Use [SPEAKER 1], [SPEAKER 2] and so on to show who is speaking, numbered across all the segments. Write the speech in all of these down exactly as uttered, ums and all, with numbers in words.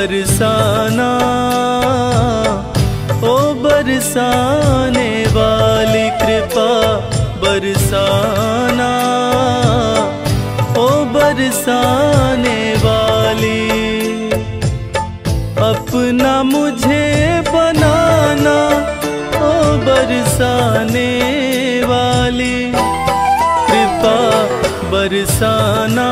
[SPEAKER 1] बरसाना, ओ बरसाने वाली कृपा बरसाना, ओ बरसाने वाली। अपना मुझे बनाना, ओ बरसाने वाली कृपा बरसाना,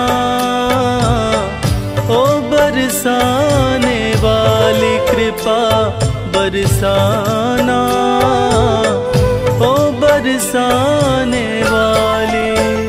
[SPEAKER 1] ओ बरसाने वाली कृपा बरसाना, ओ बरसाने वाली।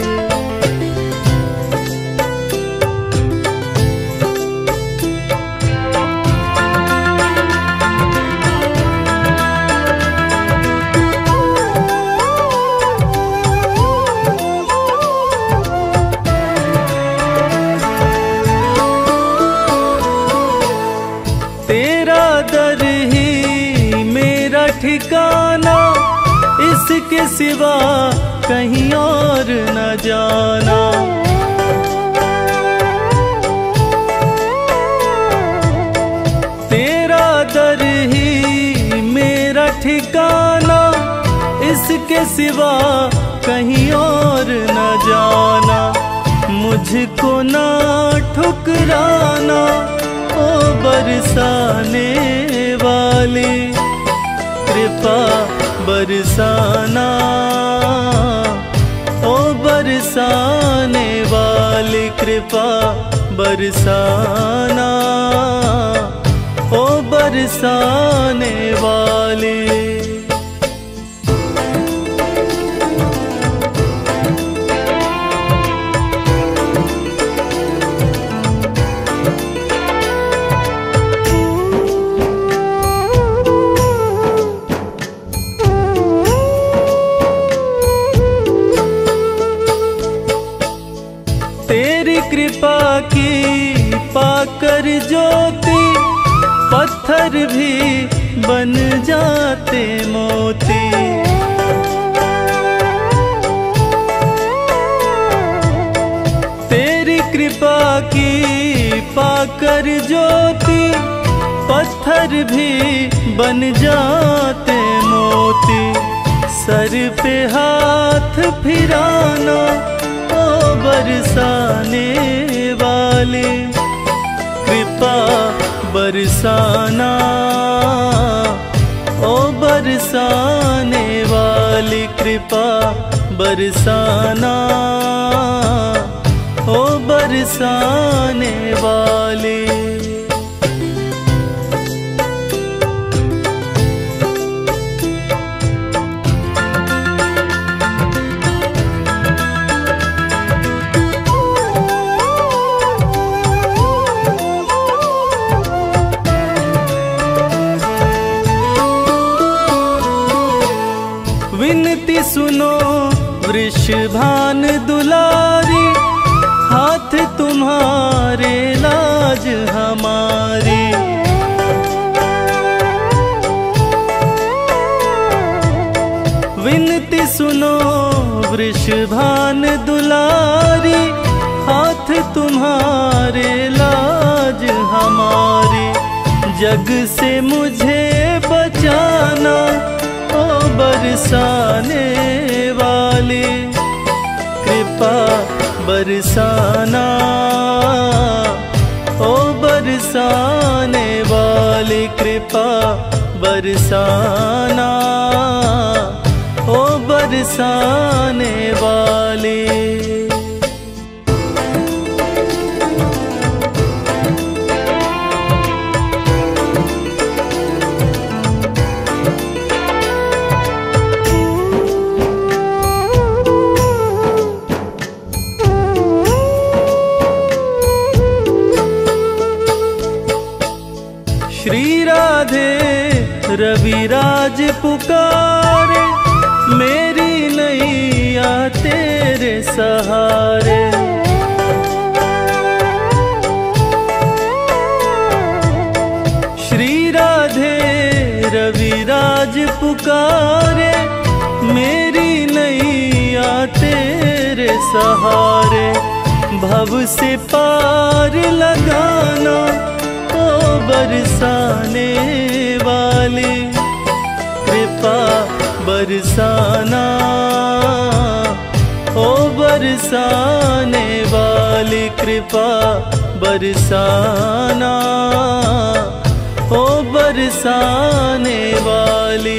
[SPEAKER 1] तेरा दर ही मेरा ठिकाना, इसके सिवा कहीं और न जाना। तेरा दर ही मेरा ठिकाना, इसके सिवा कहीं और न जाना। मुझको ना ठुकराना, ओ बरसाने वाली कृपा बरसाना, ओ बरसाने वाली कृपा बरसाना, ओ बरसाने वाली। तेरी कृपा की पाकर ज्योति, पत्थर भी बन जाते मोती। तेरी कृपा की पाकर ज्योति, पत्थर भी बन जाते मोती। सर पे हाथ फिराना, ओ बरसाने वाली कृपा बरसाना, ओ बरसाने वाली कृपा बरसाना, ओ बरसाने वाली। विनती सुनो वृषभान दुलारी, हाथ तुम्हारे लाज हमारी। विनती सुनो वृषभान दुलारी, हाथ तुम्हारे लाज हमारी। जग से मुझे बचाना, ओ बरसाने वाली कृपा बरसाना, ओ बरसाने वाली कृपा बरसाना, ओ बरसाने वाली। श्री राधे रविराज पुकारे, मेरी नैया तेरे सहारे। श्री राधे रविराज पुकारे, मेरी नैया तेरे सहारे। भव से पार लगाना, ओ बरसाने वाली कृपा बरसाना, ओ बरसाने वाली कृपा बरसाना, ओ बरसाने वाली।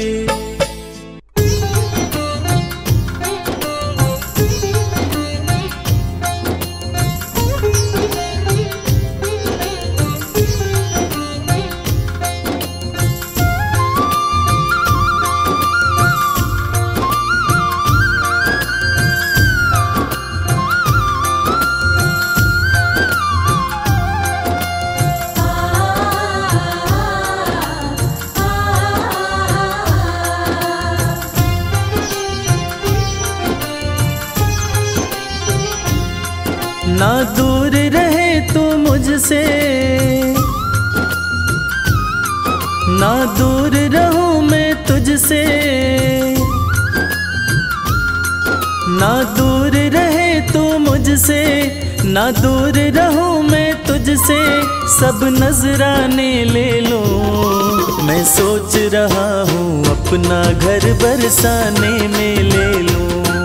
[SPEAKER 1] ना दूर रहे तू मुझसे, ना दूर रहूं मैं तुझसे, ना दूर रहे तू मुझसे, ना दूर रहूं मैं तुझसे, सब नजराने ले लूं। मैं सोच रहा हूँ अपना घर बरसाने में ले लूं।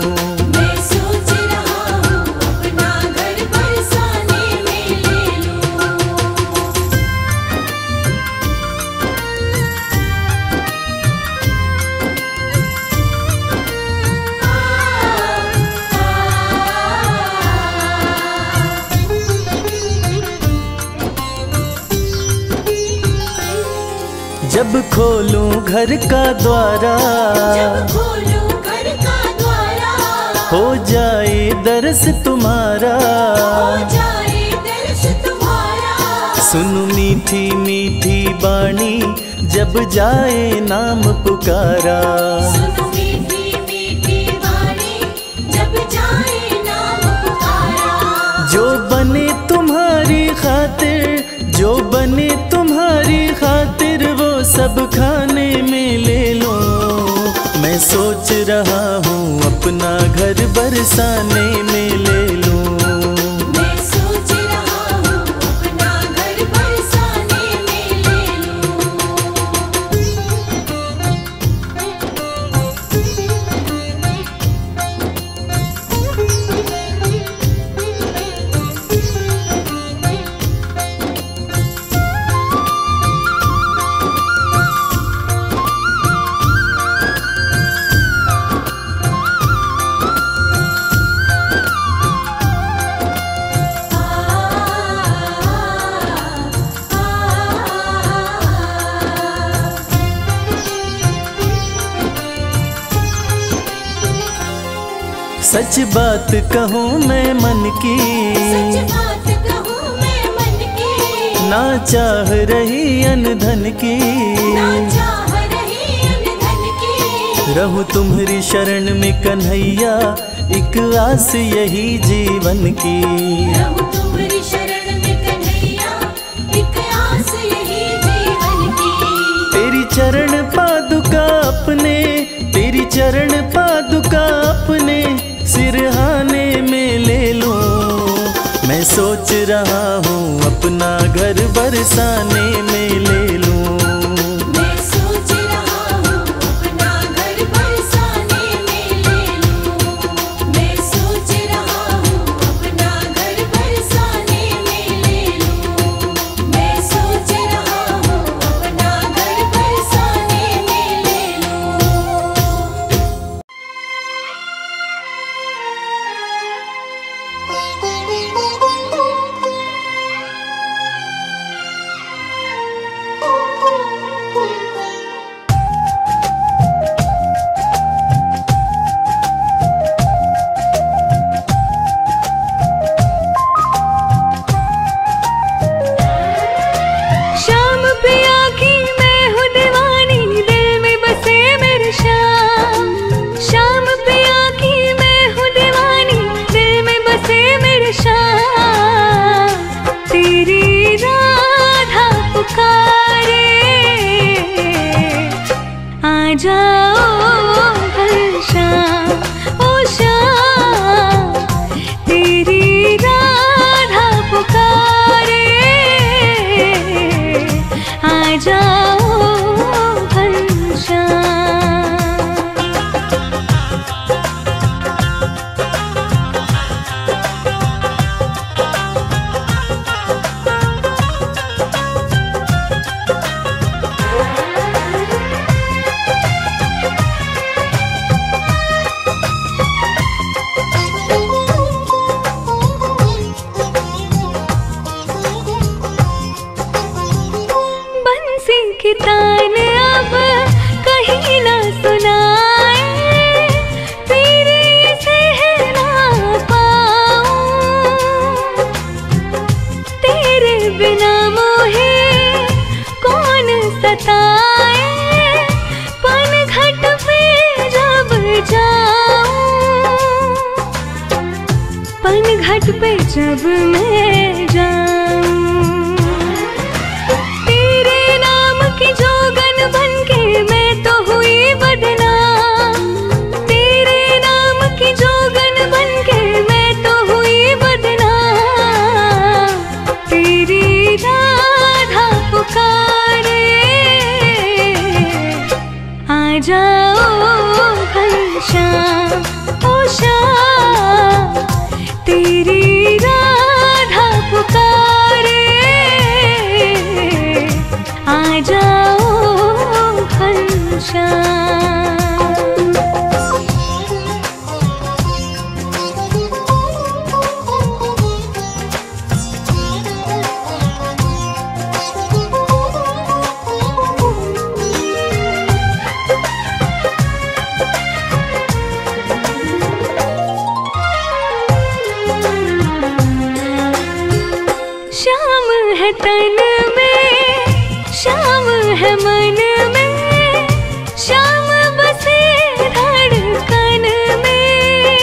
[SPEAKER 1] जब खोलूं घर का द्वारा,
[SPEAKER 2] जब खोलूं घर का द्वारा,
[SPEAKER 1] हो जाए दर्श तुम्हारा,
[SPEAKER 2] हो जाए दर्श तुम्हारा।
[SPEAKER 1] सुनो मीठी मीठी बाणी जब जाए नाम पुकारा,
[SPEAKER 2] सुनो मीठी मीठी बाणी जब जाए नाम पुकारा।
[SPEAKER 1] जो बने तुम्हारी खातिर, जो बने तुम्हारी खातिर, वो सब खाने में ले लो। मैं सोच रहा हूँ अपना घर बरसाने में ले लूं।
[SPEAKER 2] मैं सोच रहा हूँ अपना घर बरसाने में ले
[SPEAKER 1] सच बात कहूँ मैं मन की,
[SPEAKER 2] सच बात कहूँ मैं मन की,
[SPEAKER 1] ना चाह रही अनधन की,
[SPEAKER 2] ना चाह रही अनधन की।
[SPEAKER 1] रहूं तुम्हारी शरण में कन्हैया, एक आस यही जीवन की।
[SPEAKER 2] रहूं तुम्हारी शरण में कन्हैया, एक आस यही जीवन की।
[SPEAKER 1] तेरी चरण पादुका अपने, तेरी चरण पादुका अपने सिरहाने में ले लूं। मैं सोच रहा हूँ अपना घर बरसाने में ले लूं।
[SPEAKER 2] मैं सोच रहा हूँ अपना घर बरसाने में ले लूं। मैं सोच रहा हूँ अपना घर बरसाने में ले लूं। मैं सोच रहा हूँ अपना घर बरसाने में ले लूं।
[SPEAKER 3] शाम पिया की मैं हूँ दीवानी, दिल में बसे मेरे श्याम। शाम पिया की मैं हूँ दीवानी, दिल में बसे मेरे श्याम। तेरी राधा पुकारे, आ जाओ हर शाम, ओ शाम। तेरी राधा पुकारे, जाओ घनश्याम। बंसी की तान अब कहीं ना सुनाए, फिर इसे ना पाऊं। तेरे बिना मोहे कौन सताए, पनघट पे जब जाऊं, पनघट पे जब मैं जाऊं। तेरे नाम की जोगन बनके मैं तो हुई बदनाम, तेरे नाम की जोगन बनके मैं तो हुई बदनाम। तेरी राधा पुकारे, आ जाओ घनश्याम ओ श्याम। तेरी राधा पुकारे, आ जाओ घनश्याम। श्याम है तन में, श्याम है मन में, श्याम बसे धड़कन में।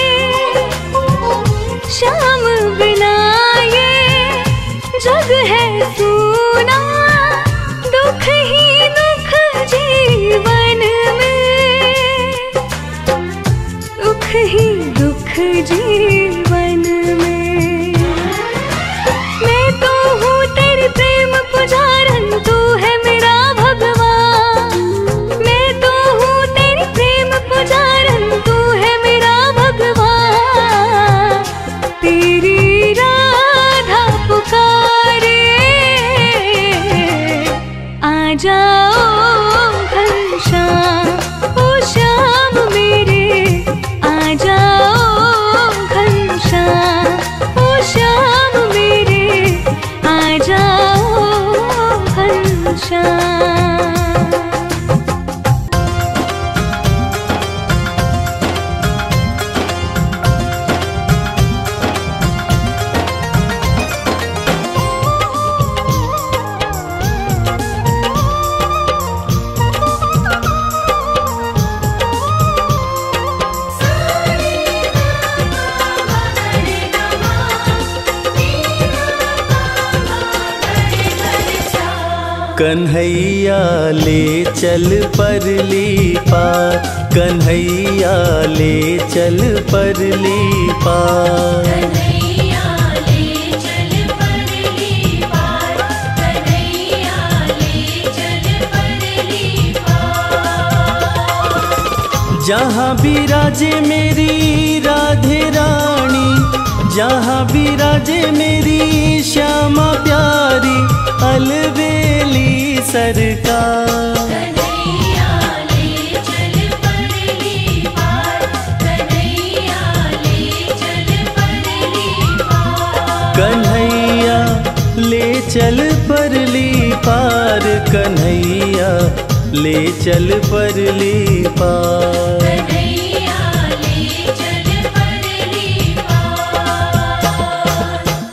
[SPEAKER 3] श्याम बिना ये जग है सूना, दुख ही दुख जीवन में, दुख ही दुख जीवन में। मैं तो हूँ तेरी प्रेम पुजारन, तू है मेरा भगवान। मैं तो हूँ तेरी प्रेम पुजारन, तू है मेरा भगवान। तेरी राधा पुकारे, आ जाओ घनश्याम ओ श्याम मेरे, आ जाओ घनश्याम ओ श्याम मेरे, आ जाओ घनश्याम।
[SPEAKER 1] कन्हैया ले चल परली पार, कन्हैया ले चल परली पार।
[SPEAKER 2] कन्हैया ले चल परली पार, कन्हैया ले चल परली पार।
[SPEAKER 1] जहाँ विराजे मेरी राधे रानी, जहाँ विराजे मेरी श्यामा प्यारी, अलबेली सरकार।
[SPEAKER 2] कन्हैया ले चल परली पार, कन्हैया ले चल परली पार।
[SPEAKER 1] कन्हैया ले चल परली पार, कन्हैया ले चल परली पार।
[SPEAKER 2] कन्हैया ले चल परली पार।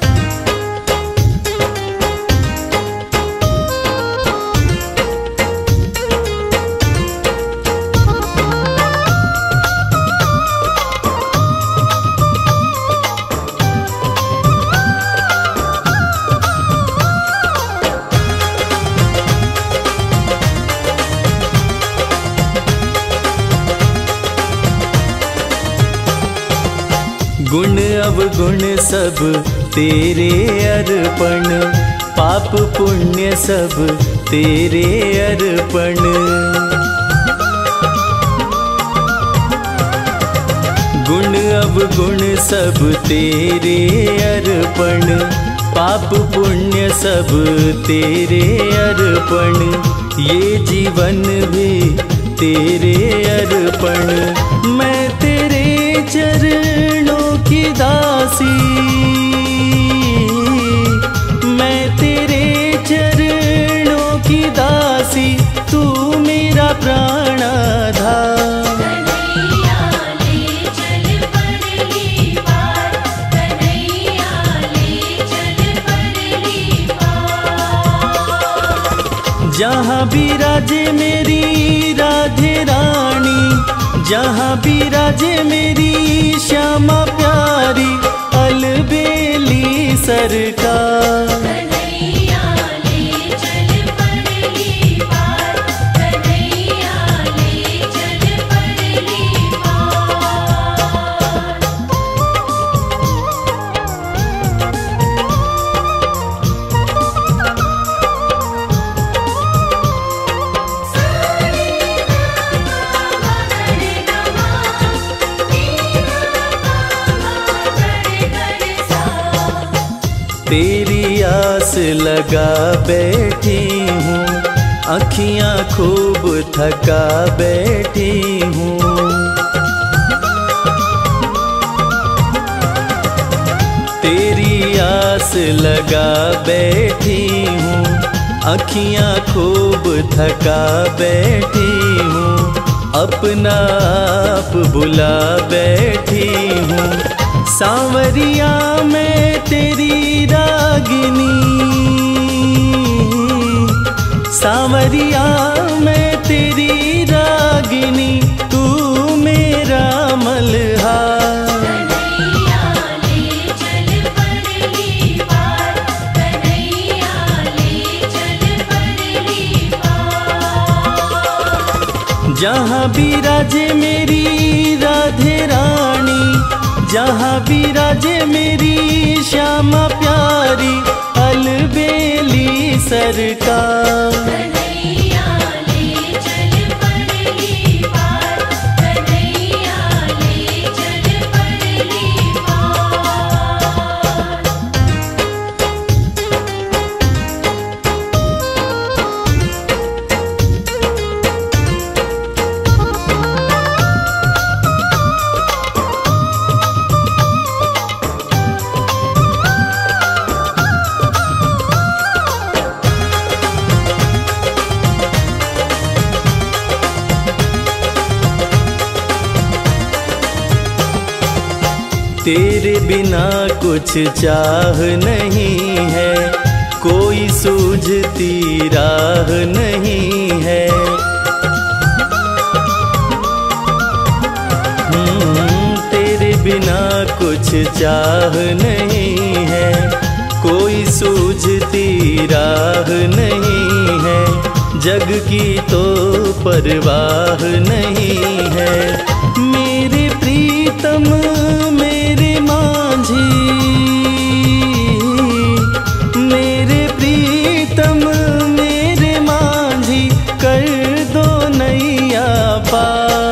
[SPEAKER 1] गुण अवगुण सब तेरे अर्पण, पाप पुण्य सब तेरे अर्पण। गुण अवगुण सब तेरे अर्पण, पाप पुण्य सब तेरे अर्पण, ये जीवन भी तेरे अर्पण। मैं तेरे चरणों की दासी, मैं तेरे चरणों की दासी, तू मेरा प्राणाधार। जहाँ विराजे मेरी राधे रानी, जहाँ विराजे मेरी श्यामा प्यारी, अलबेली सरकार। तेरी आस लगा बैठी हूँ, अखियाँ खूब थका बैठी हूँ। तेरी आस लगा बैठी हूँ, अखियाँ खूब थका बैठी हूँ। अपना आप बुला बैठी हूँ, सांवरिया मैं तेरी रागिनी, सांवरिया मैं तेरी रागिनी, तू मेरा मल्हार। जहाँ विराजे मेरी राधे रानी, जहाँ विराजे मेरी श्यामा प्यारी, अलबेली सरकार। तेरे बिना कुछ चाह नहीं है, कोई सूझती राह नहीं है। तेरे बिना कुछ चाह नहीं है, कोई सूझती राह नहीं है। जग की तो परवाह नहीं है। मेरे प्रीतम मेरे मांझी, मेरे प्रीतम मेरे मांझी, कर दो नैया पार।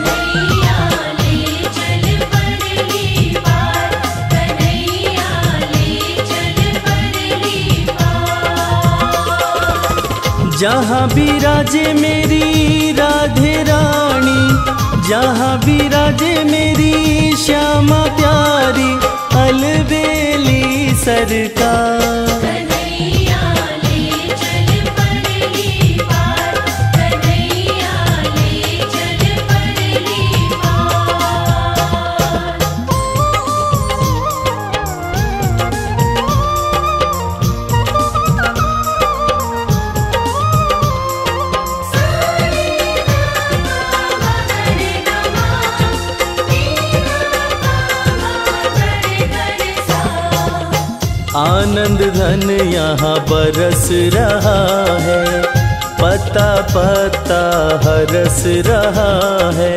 [SPEAKER 1] जहाँ विराजे मेरी राधे रानी, जहाँ विराजे मेरी श्यामा प्यारी, अलबेली सरकार। आनंद धन यहाँ बरस रहा है, पता पता हरस रहा है।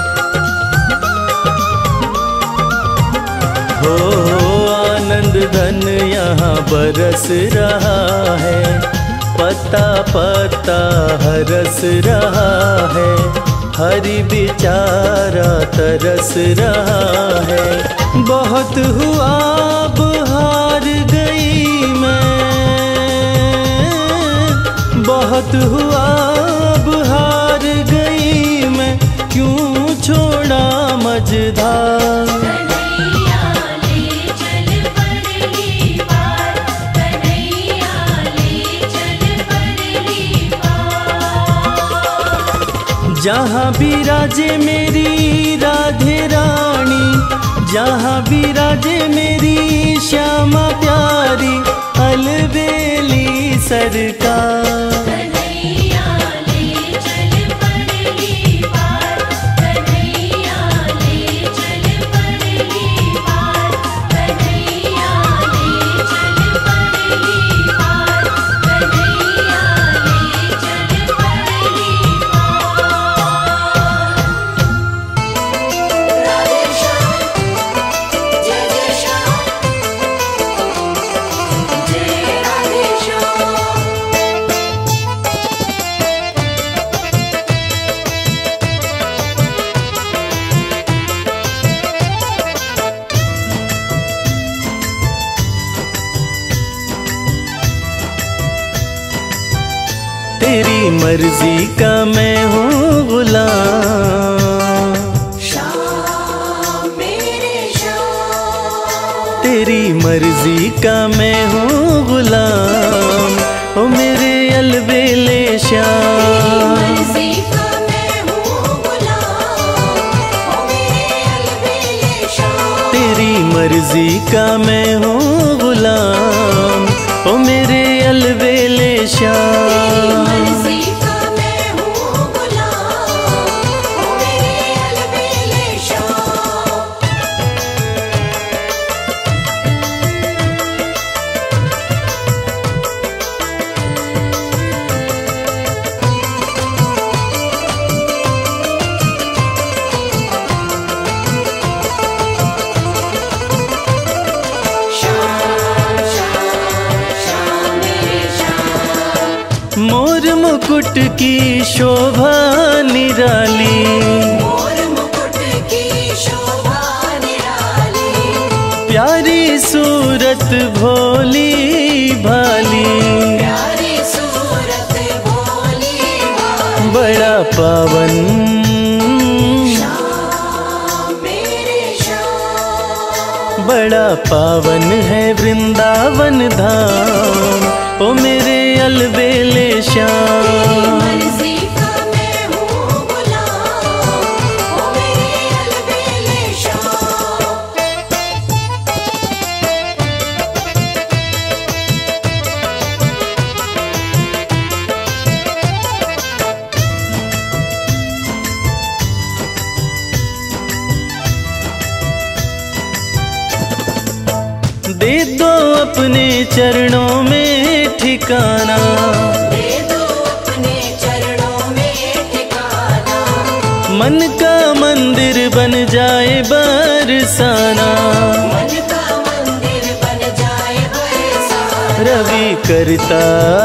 [SPEAKER 1] हो आनंद धन यहाँ बरस रहा है, पत्ता पत्ता हरस रहा है, हरि बेचारा तरस रहा है। बहुत हुआ अब हार गई मैं, बहुत हुआ अब हार गई मैं, क्यों छोड़ा मझधार।
[SPEAKER 2] कन्हैया ले चल परली पार, कन्हैया ले चल परली पार।
[SPEAKER 1] जहाँ विराजे मेरी राधे रानी, जहाँ विराजे मेरी श्यामा प्यारी, अलबेली सरकार।
[SPEAKER 2] कन्हैया ले चल परली पार, कन्हैया ले चल परली पार, कन्हैया ले चल परली पार, कन्हैया ले चल परली पार। राधे श्याम जय जय श्याम, जय राधे श्याम।
[SPEAKER 1] तेरी मर्जी का मैं हूँ गुलाम,
[SPEAKER 2] श्याम मेरे श्याम,
[SPEAKER 1] तेरी मर्जी का मैं हूँ गुलाम, ओ मेरे अलबेले श्याम।
[SPEAKER 2] मर्जी का मैं हूँ गुलाम, ओ मेरे अलबेले श्याम।
[SPEAKER 1] तेरी मर्जी का मैं हूँ गुलाम, ओ मेरे अलबेले श्याम।
[SPEAKER 2] मर्जी का मैं हूँ गुलाम, ओ मेरे अलबेले श्याम। श्याम श्याम श्याम मेरे श्याम।
[SPEAKER 1] मोर मुकुट की शोभा निराली,
[SPEAKER 2] मोर मुकुट की शोभा निराली,
[SPEAKER 1] प्यारी सूरत भोली भाली,
[SPEAKER 2] प्यारी सूरत भोली भाली।
[SPEAKER 1] बड़ा पावन
[SPEAKER 2] श्याम मेरे श्याम।
[SPEAKER 1] बड़ा पावन है वृंदावन धाम, ओ मेरे अलबेले श्याम।
[SPEAKER 2] मर्जी का मैं हूँ गुलाम, ओ मेरे अलबेले श्याम।
[SPEAKER 1] दे दो अपने चरणों में ठिकाना,
[SPEAKER 2] दे दो अपने चरणों में ठिकाना,
[SPEAKER 1] मन का मंदिर बन जाए बरसाना।
[SPEAKER 2] मन का मंदिर बन जाए बरसाना।
[SPEAKER 1] रवि करता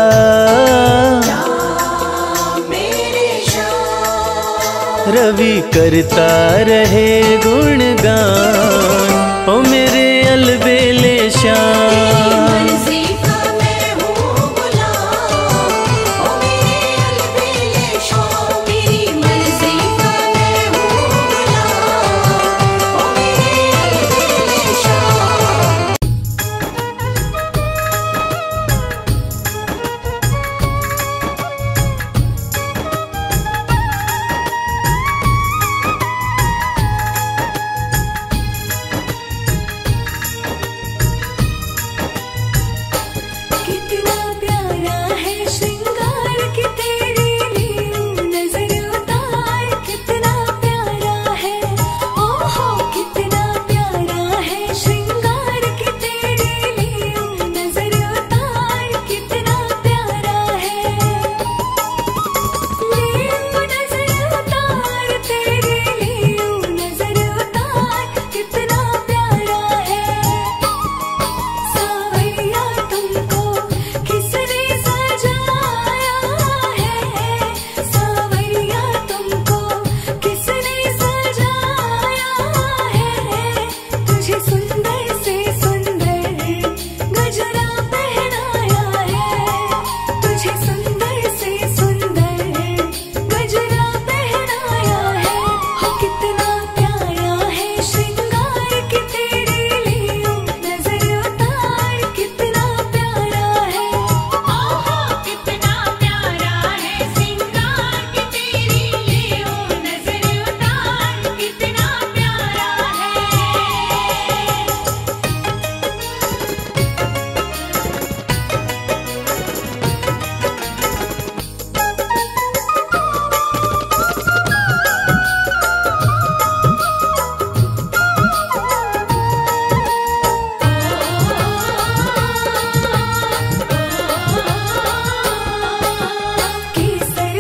[SPEAKER 2] श्याम मेरे श्याम।
[SPEAKER 1] रवि करता रहे गुणगान, ओ मेरे अलबेले श्याम।
[SPEAKER 2] मर्जी का मैं हूँ गुलाम, ओ मेरे अलबेले श्याम। तेरी मर्जी का मैं हूँ गुलाम, ओ मेरे अलबेले श्याम।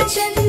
[SPEAKER 3] चंद